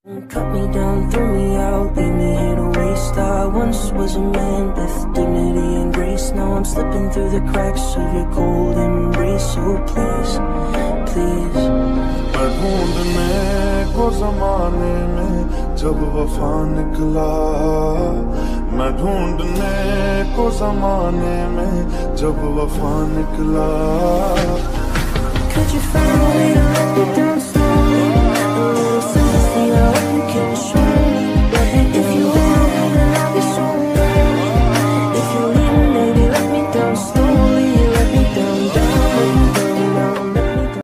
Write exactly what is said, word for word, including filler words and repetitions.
Cut me down, throw me out, leave me here to waste. I once was a man with dignity and grace. Now I'm slipping through the cracks of your cold embrace. So please, please मैं ढूंढने को ज़माने में जब वफा निकला, मैं ढूंढने को ज़माने में जब वफा निकला. Could you find a way to let me down slowly? A little sympathy to help you keep